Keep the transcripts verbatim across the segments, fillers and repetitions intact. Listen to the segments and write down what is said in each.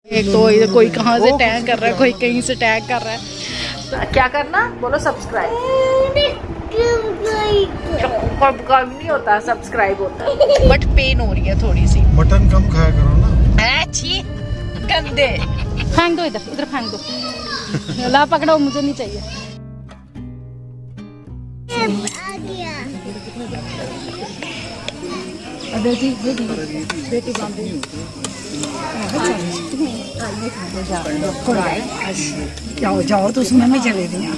एक तो इधर कोई कहाँ से टैग कर रहा है, कोई कहीं से टैग कर रहा है। तो क्या करना बोलो? सब्सक्राइब। कब नहीं होता, सब्सक्राइब होता है। बट पेन हो रही है थोड़ी सी। मटन कम खाया करो ना। अच्छी गंदे। फेंक दो इधर, इधर फेंक दो। ला पकड़ो, मुझे नहीं चाहिए। बेटी बेटी बेटी जाओ जाओ तो उसमें मैं चले दी।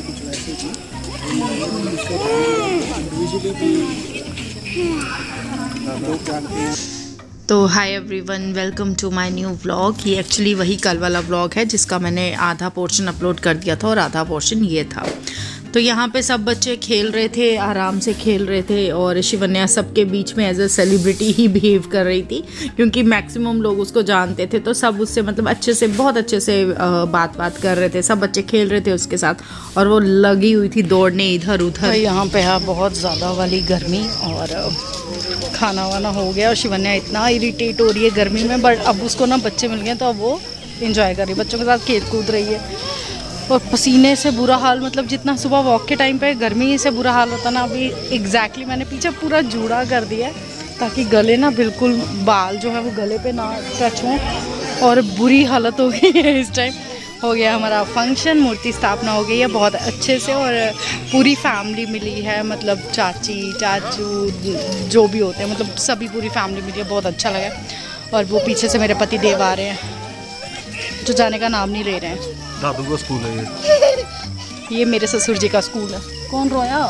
तो hi everyone, welcome to my new vlog. ये एक्चुअली वही कल वाला व्लॉग है जिसका मैंने आधा पोर्शन अपलोड कर दिया था और आधा पोर्शन ये था। तो यहाँ पे सब बच्चे खेल रहे थे, आराम से खेल रहे थे और शिवन्या सबके बीच में एज अ सेलिब्रिटी ही बिहेव कर रही थी क्योंकि मैक्सिमम लोग उसको जानते थे। तो सब उससे मतलब अच्छे से, बहुत अच्छे से बात बात कर रहे थे। सब बच्चे खेल रहे थे उसके साथ और वो लगी हुई थी दौड़ने इधर उधर। यहाँ पे है बहुत ज़्यादा वाली गर्मी और खाना वाना हो गया और शिवन्या इतना इरिटेट हो रही है गर्मी में। बट अब उसको ना बच्चे मिल गए तो अब वो इंजॉय कर रही है, बच्चों के साथ खेल कूद रही है। और पसीने से बुरा हाल, मतलब जितना सुबह वॉक के टाइम पे गर्मी से बुरा हाल होता ना, अभी एग्जैक्टली मैंने पीछे पूरा जूड़ा कर दिया है ताकि गले ना बिल्कुल, बाल जो है वो गले पे ना टच हों। और बुरी हालत हो गई है इस टाइम। हो गया हमारा फंक्शन, मूर्ति स्थापना हो गई है बहुत अच्छे से और पूरी फैमिली मिली है, मतलब चाची चाचू जो भी होते हैं, मतलब सभी पूरी फैमिली मिली है, बहुत अच्छा लगा। और वो पीछे से मेरे पति देव आ रहे हैं जो जाने का नाम नहीं ले रहे हैं। दादू का स्कूल है ये। ये मेरे ससुर जी का स्कूल है। कौन रोया?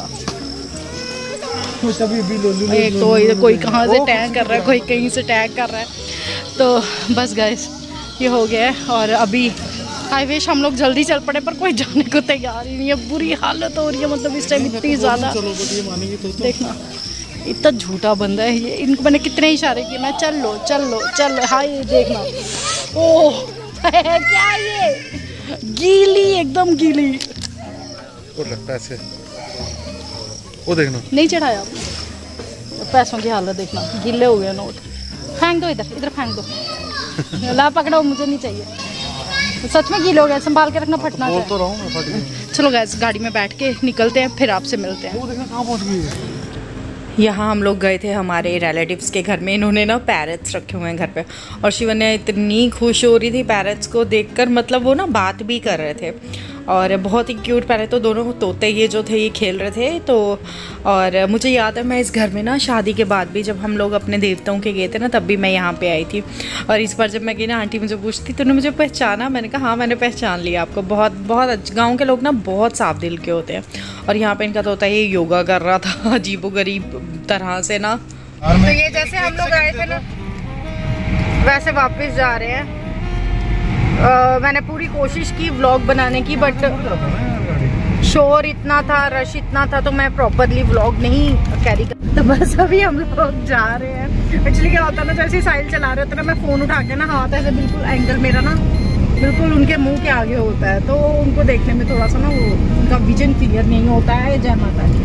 एक तो इधर कोई कहाँ से टैग कर रहा है, कोई कहीं से टैग कर रहा है। तो बस गाइस ये हो गया है और अभी आई विश हम लोग जल्दी चल पड़े पर कोई जाने को तैयार ही नहीं है। बुरी हालत हो रही है, मतलब इस टाइम इतनी ज़्यादा। देखना इतना झूठा बंदा है ये। इनको मैंने कितने इशारे किए, मैं चल लो चल लो चल। हाँ ये देखना, ओह क्या ये गीली, एकदम गीली। और लगता है ऐसे। वो देखना नहीं चढ़ाया। पैसों की हालत देखना, गीले हो गए नोट। फेंक दो इधर, इधर फेंक दो। ला पकड़ो, मुझे नहीं चाहिए। सच में गीले हो गए, संभाल के रखना, फटना बोल तो रहा हूं मैं, फट गई। चलो गाइस गाड़ी में बैठ के निकलते हैं, फिर आपसे मिलते हैं। वो देखना कहां पहुंच गई है। यहाँ हम लोग गए थे हमारे रिलेटिव्स के घर में। इन्होंने ना पैरट्स रखे हुए हैं घर पे और शिवन्या इतनी खुश हो रही थी पैरट्स को देखकर, मतलब वो ना बात भी कर रहे थे और बहुत ही क्यूट पैरट। तो दोनों तोते ये जो थे ये खेल रहे थे। तो और मुझे याद है मैं इस घर में ना शादी के बाद भी जब हम लोग अपने देवताओं के गए थे ना, तब भी मैं यहाँ पे आई थी। और इस बार जब मैं गई ना, आंटी मुझे पूछती तूने मुझे पहचाना? मैंने कहा हाँ मैंने पहचान लिया आपको। बहुत बहुत अच्छे गाँव के लोग ना बहुत साफ दिल के होते हैं। और यहाँ पे इनका तोता ये योगा कर रहा था अजीबोगरीब तरह से ना। तो ये जैसे हम लोग आए थे ना वैसे वापस जा रहे हैं। Uh, मैंने पूरी कोशिश की व्लॉग बनाने की बट शोर इतना था, रश इतना था तो मैं प्रॉपरली व्लॉग नहीं कैरी कर। तो बस अभी हम लोग जा रहे हैं। एक्चुअली क्या होता है ना, जैसे साइकिल चला रहे होते ना, मैं फ़ोन उठा के ना हाथ ऐसे बिल्कुल एंगल मेरा ना बिल्कुल उनके मुंह के आगे होता है तो उनको देखने में थोड़ा सा ना वो उनका विजन क्लियर नहीं होता है। जय माता दी।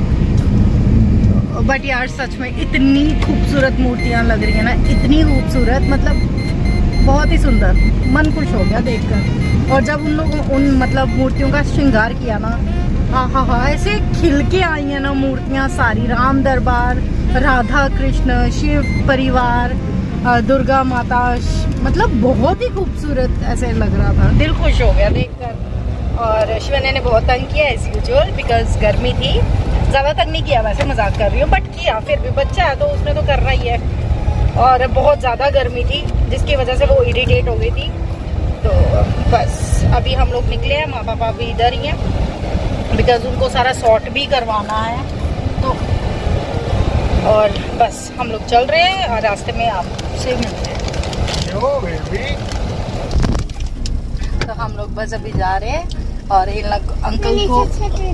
बट यार सच में इतनी खूबसूरत मूर्तियाँ लग रही है ना, इतनी खूबसूरत, मतलब बहुत ही सुंदर, मन खुश हो गया देखकर। और जब उन लोग उन मतलब मूर्तियों का श्रृंगार किया ना, हाँ हाँ हाँ ऐसे खिल के आई हैं ना मूर्तियाँ सारी। राम दरबार, राधा कृष्ण, शिव परिवार, दुर्गा माता, मतलब बहुत ही खूबसूरत ऐसे लग रहा था। दिल खुश हो गया देखकर। और शिवन्या ने बहुत तंग किया एज यूजुअल बिकॉज गर्मी थी। ज़्यादा तंग नहीं किया, वैसे मजाक कर रही हूँ, बट किया फिर भी, बच्चा है तो उसने तो करना ही है। और बहुत ज़्यादा गर्मी थी जिसकी वजह से वो इरिटेट हो गई थी। तो बस अभी हम लोग निकले हैं, माँ पापा भी इधर ही हैं बिकॉज उनको सारा सॉर्ट भी करवाना है। तो और बस हम लोग चल रहे हैं और रास्ते में आपसे मिलते हैं। तो हम लोग बस अभी जा रहे हैं और इन लोग अंकल को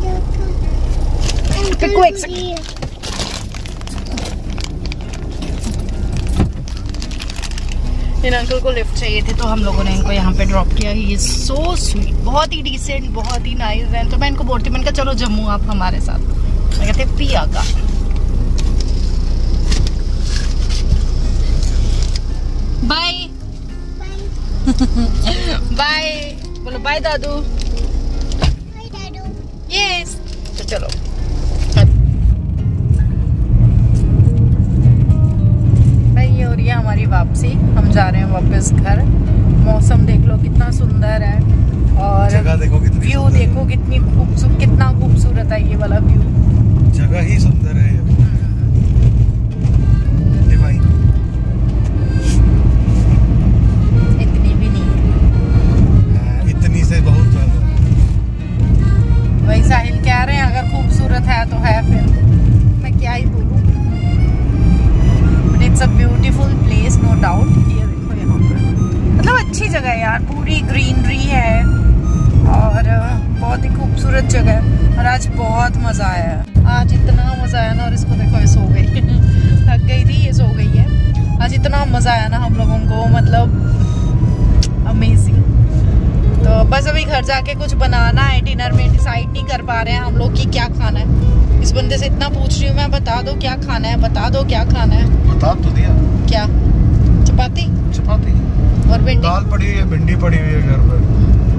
पिको एक सेकंड। इन अंकल को लिफ्ट चाहिए थी तो हम लोगों ने इनको यहाँ पे ड्रॉप किया। ही इज सो स्वीट, बहुत ही डिसेंट, बहुत ही नाइस है। तो मैं इनको बोलती, मैंने कहा चलो जम्मू आप हमारे साथ। मैं कहते पिया का बाय। बाय बोलो, बाय दादू। यस तो चलो भाई, ये हो रही है हमारी वापसी। हम जा रहे हैं वापस घर। मौसम देख लो कितना सुंदर है, और जगह देखो कितनी व्यू देखो कितनी खूबसूरत, कितना खूबसूरत है ये वाला व्यू। जगह ही सुंदर है ये भाई। इतनी भी नहीं है, इतनी से बहुत ज्यादा। वही साहिल कह रहे हैं, अगर खूबसूरत है तो है, फिर मैं क्या ही बोलूं। But it's a beautiful place, no doubt. ये देखो यहाँ पर मतलब अच्छी जगह है यार, पूरी ग्रीनरी है और बहुत ही खूबसूरत जगह है। और आज बहुत मज़ा आया, आज इतना मज़ा आया ना। और इसको देखो, ये सो गई थक गई थी, ये सो गई है। आज इतना मज़ा आया ना हम लोगों को, मतलब अमेजिंग। तो बस अभी घर जाके कुछ बनाना है। डिनर में डिसाइड नहीं कर पा रहे हैं हम लोग कि क्या खाना है। इस बंदे से इतना पूछ रही हूँ मैं, बता दो क्या खाना है, बता दो क्या खाना है। बता तो दिया। क्या? चपाती चपाती और भिंडी, दाल पड़ी हुई है, भिंडी पड़ी हुई है घर पर।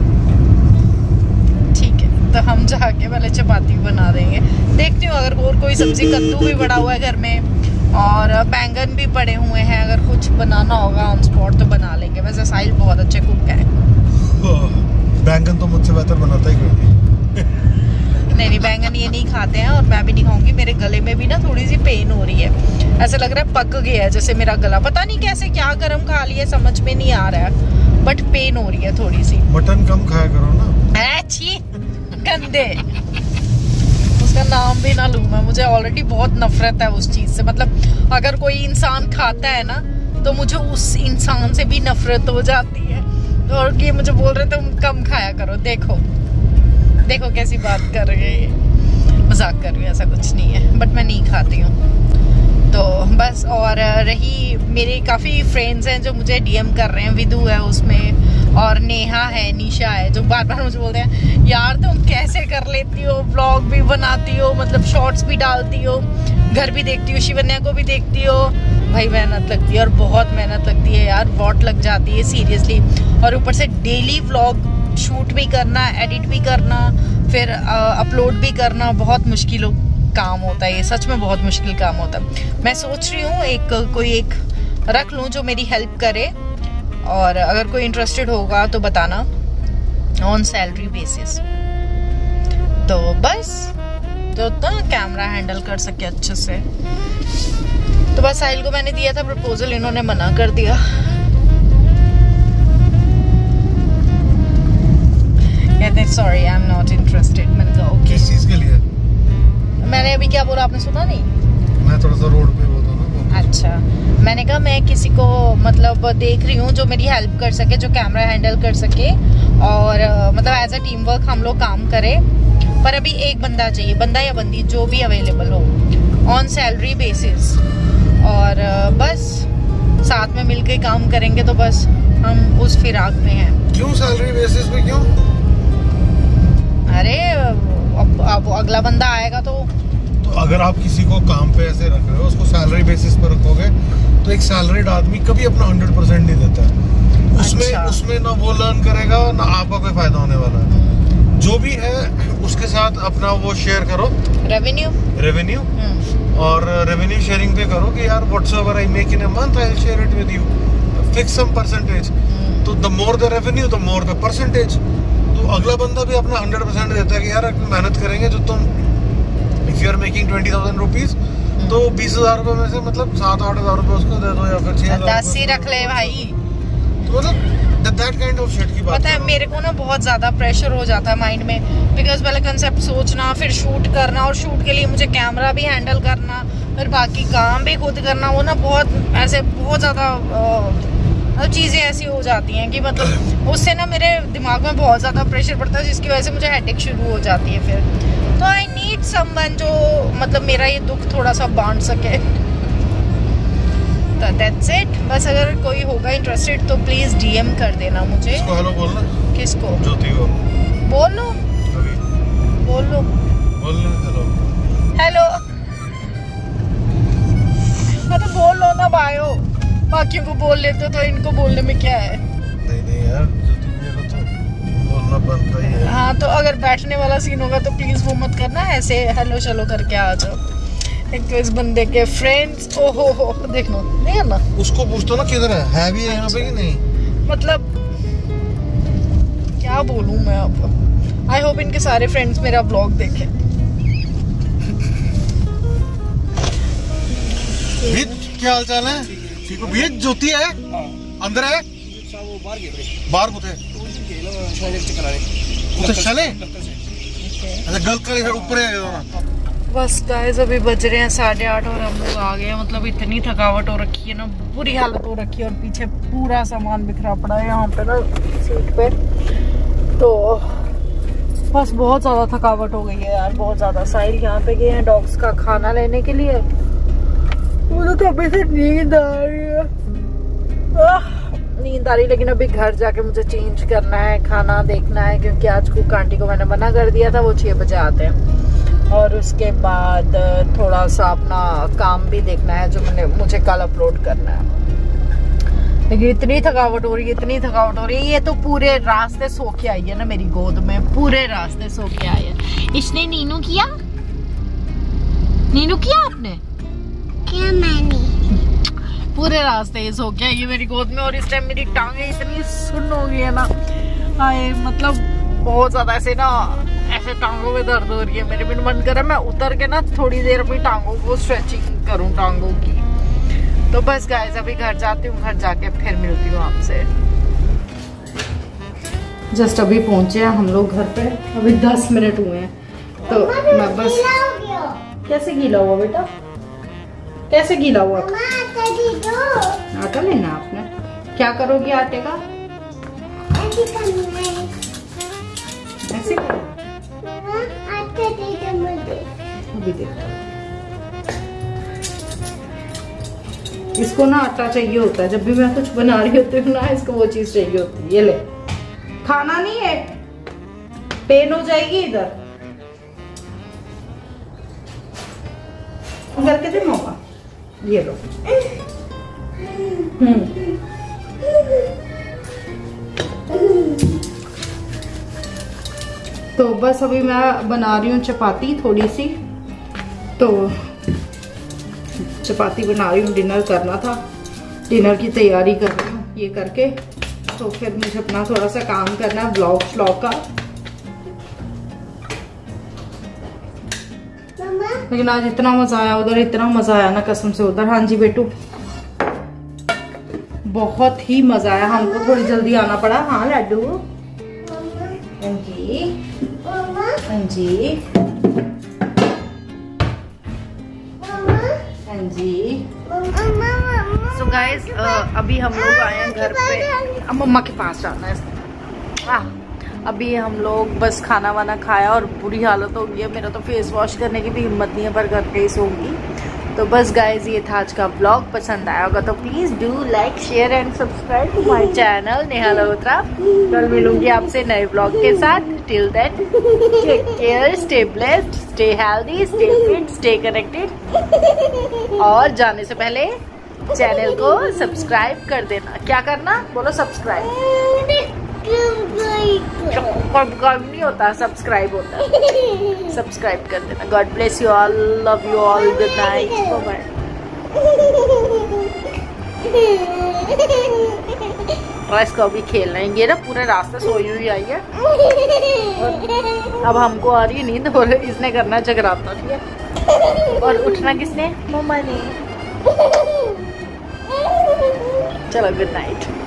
ठीक है, तो हम जाके पहले चपाती बना देंगे। देखती हूँ अगर और कोई सब्जी, कद्दू भी पड़ा हुआ है घर में और बैंगन भी पड़े हुए हैं। अगर कुछ बनाना होगा ऑन स्पॉट तो बना लेंगे। वैसे साहिल बहुत अच्छे कुक है। बैंगन तो मुझसे बेहतर बनाता ही कोई नहीं। नहीं नहीं, बैंगन ये नहीं खाते हैं और मैं भी नहीं खाऊंगी। मेरे गले में भी ना थोड़ी सी पेन हो रही है, ऐसा लग रहा है पक गया है जैसे मेरा गला। पता नहीं कैसे, क्या गरम खा लिया समझ में नहीं आ रहा है, बट पेन हो रही है थोड़ी सी। मटन कम खाया करो ना। अच्छी गंदे, उसका नाम भी ना लूं मैं। मुझे ऑलरेडी बहुत नफरत है उस चीज से। मतलब अगर कोई इंसान खाता है ना तो मुझे उस इंसान से भी नफरत हो जाती है। और ये मुझे बोल रहे तुम कम खाया करो। देखो देखो कैसी बात कर रही है ये, मजाक कर रही है, ऐसा कुछ नहीं है, बट मैं नहीं खाती हूँ। तो बस, और रही मेरे काफ़ी फ्रेंड्स हैं जो मुझे डीएम कर रहे हैं। विदु है उसमें, और नेहा है, निशा है, जो बार बार मुझे बोलते हैं यार तुम कैसे कर लेती हो, व्लॉग भी बनाती हो, मतलब शॉर्ट्स भी डालती हो, घर भी देखती हो, शिवन्या को भी देखती हो। भाई मेहनत लगती है, और बहुत मेहनत लगती है यार, वॉट लग जाती है सीरियसली। और ऊपर से डेली व्लॉग शूट भी करना, एडिट भी करना, फिर अपलोड भी करना, बहुत मुश्किल काम होता है ये, सच में बहुत मुश्किल काम होता है। मैं सोच रही हूँ एक कोई एक रख लूँ जो मेरी हेल्प करे, और अगर कोई इंटरेस्टेड होगा तो बताना, ऑन सैलरी बेसिस। तो बस, तो ना कैमरा हैंडल कर सके अच्छे से। तो बस साहिल को मैंने दिया था प्रपोजल, इन्होंने मना कर दिया। कहते हैं sorry I am not interested. मैंने कहा ओके। किस चीज के लिए? मैंने अभी क्या बोला, आपने सुना नहीं? मैं थोड़ा सा रोड पे होता ना। अच्छा, मैंने कहा मैं किसी को मतलब देख रही हूँ जो मेरी हेल्प कर सके, जो कैमरा हैंडल कर सके, और मतलब एज अ टीम वर्क हम लोग काम करें। पर अभी एक बंदा चाहिए, बंदा या बंदी जो भी अवेलेबल हो, ऑन सैलरी बेसिस। और बस साथ में मिलके काम करेंगे। तो बस हम उस फिराक में हैं। क्यों सैलरी बेसिस पे? क्यों? अरे अब, अब अगला बंदा आएगा तो तो अगर आप किसी को काम पे ऐसे रख रहे हो, उसको सैलरी बेसिस पर रखोगे, तो एक सैलरीड आदमी कभी अपना हंड्रेड परसेंट नहीं देता है। उसमें अच्छा। उसमें ना वो लर्न करेगा ना आपका कोई फायदा होने वाला है। जो भी है उसके साथ अपना वो शेयर करो, रेवेन्यू रेवेन्यू और रेवेन्यू शेयरिंग पे करो कि यार whatsoever I make in a month I will share it with you, fix some percentage. तो the more the revenue the more the percentage. तो अगला बंदा भी अपना हंड्रेड परसेंट देता है कि यार मेहनत करेंगे, जो तुम if you are making twenty thousand rupees तो बीस हजार रुपए में से मतलब सात आठ हजार रुपए उसको दे दो, या फिर छह दस ही रख ले भाई। तो मतलब दैट काइंड ऑफ शिट की बात पता है मेरे को ना बहुत ज्यादा प्रेशर हो जाता है माइंड में, बिकॉज पहले कंसेप्ट सोचना, फिर शूट करना, और शूट के लिए मुझे कैमरा भी हैंडल करना, फिर बाकी काम भी खुद करना। वो ना बहुत ऐसे बहुत ज्यादा चीजें ऐसी हो जाती हैं कि मतलब उससे ना मेरे दिमाग में बहुत ज्यादा प्रेशर पड़ता है, जिसकी वजह से मुझे हेडेक शुरू हो जाती है फिर। तो आई नीड समवन जो मतलब मेरा ये दुख थोड़ा सा बांट सके। तो दैट्स इट। बस अगर कोई होगा इंटरेस्टेड तो प्लीज डीएम कर देना मुझे। किसको हेलो बोलना? किसको? ज्योति को बोल लो, अभी बोल लो, बोल लो हेलो हेलो। अरे बोल लो ना भाइयों, बाकियों को बोल लेते तो इनको बोलने में क्या है? नहीं नहीं यार, अगर बैठने वाला सीन होगा तो प्लीज वो मत करना, ऐसे हेलो चलो करके आ जाओ। एक तो इस बंदे के फ्रेंड्स, ओहो हो देख लो, नहीं है ना, उसको पूछतो ना किधर है, है भी यहाँ पे कि नहीं, मतलब क्या बोलूं मैं अब। आई होप इनके सारे फ्रेंड्स मेरा ब्लॉग देखें। क्या हाल चाल है? ठीक हो भैया? ज्योति है अंदर है, बाहर कुछ चले, अच्छा गलत कर ऊपर है। बस गाइस अभी बज रहे हैं साढ़े आठ और हम लोग आ गए हैं। मतलब इतनी थकावट हो रखी है ना, बुरी हालत हो रखी है, और पीछे पूरा सामान बिखरा पड़ा है यहाँ पे ना सीट पे, तो बस बहुत ज्यादा थकावट हो गई है यार, बहुत ज्यादा। साहिल यहाँ पे गए हैं डॉग्स का खाना लेने के लिए, मुझे तो अभी से नींद आ रही है, नींद आ रही, लेकिन अभी घर जाके मुझे चेंज करना है, खाना देखना है, क्योंकि आज कुक आंटी को मैंने मना कर दिया था, वो छह बजे आते हैं। और उसके बाद थोड़ा सा अपना काम भी देखना है जो मैंने मुझे कल अपलोड करना है। लेकिन इतनी थकावट हो रही है, इतनी थकावट हो रही है, ये तो पूरे रास्ते सो के आई है ना मेरी गोद में, पूरे रास्ते सो के आई है। इसने नीनू किया, नीनू किया आपने क्या? मैंने पूरे रास्ते ये सो के आई है मेरी गोद में, और इस टाइम मेरी टांगे इतनी सुन्न हो गई है ना, आए मतलब बहुत ज्यादा ऐसे ना, ऐसे टांगों में दर्द हो रही है मेरे। मेरा मन कर रहा है मैं उतर के ना थोड़ी देर अपनी टांगों को स्ट्रेचिंग करूं, टांगों की। तो बस गाइस अभी घर जाती हूँ, घर जाके फिर मिलती हूँ आपसे। जस्ट अभी पहुंचे हैं हम लोग घर पे, अभी दस मिनट हुए हैं, तो मैं बस। कैसे गीला हुआ बेटा, कैसे गीला हुआ? आटा लेना आपने, क्या करोगी आटे का? ऐसे अभी देखो, इसको ना आटा चाहिए होता है, जब भी मैं कुछ बना रही होती हूँ ना, इसको वो चीज चाहिए होती है। ये ले, खाना नहीं है, पेन हो जाएगी इधर, करके दे मौका, ये लो। हम्म तो बस अभी मैं बना रही हूँ चपाती थोड़ी सी, तो चपाती बना रही हूँ, डिनर करना था, डिनर की तैयारी कर रही हूँ ये करके, तो फिर मुझे अपना थोड़ा सा काम करना है ब्लॉग व्लॉग का। लेकिन आज इतना मजा आया उधर, इतना मजा आया ना कसम से उधर। हाँ जी बेटू, बहुत ही मजा आया, हमको थोड़ी जल्दी आना पड़ा। हाँ लड्डू, हाँ जी हाँ जी हाँ जी। सो गाइस अभी हम लोग आए हैं घर पे, अब मम्मा के पास जाना है। अभी हम लोग बस खाना वाना खाया और बुरी हालत हो गई है, मेरा तो फेस वॉश करने की भी हिम्मत नहीं है, पर घर पे ही सोऊंगी। तो बस गाइज ये था आज का ब्लॉग, पसंद आया होगा तो please do like share and subscribe to my channel Neha Lotra. कल मिलूंगी आपसे नए ब्लॉग के साथ। Till then take care, stay blessed, stay healthy, stay fit, stay connected. और जाने से पहले चैनल को सब्सक्राइब कर देना। क्या करना बोलो? सब्सक्राइब नहीं होता, सब्सक्राइब होता है। सब्सक्राइब कर देना। God bless you all, love you all, good night, bye bye. इसको अभी खेलना है, ये ना पूरे रास्ते सोई हुई आई है, अब हमको आ रही है नींद, और इसने करना जगराता, ठीक है? और उठना किसने? मम्मा ने। चलो गुड नाइट।